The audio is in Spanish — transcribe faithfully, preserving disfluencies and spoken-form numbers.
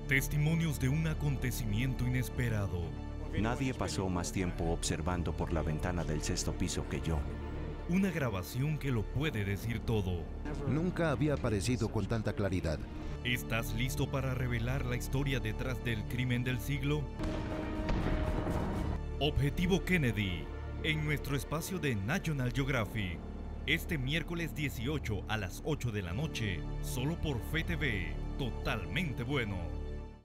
Testimonios de un acontecimiento inesperado. Nadie pasó más tiempo observando por la ventana del sexto piso que yo. Una grabación que lo puede decir todo. Nunca había aparecido con tanta claridad. ¿Estás listo para revelar la historia detrás del crimen del siglo? Objetivo Kennedy, en nuestro espacio de National Geographic. Este miércoles dieciocho a las ocho de la noche, solo por Fetv, totalmente bueno.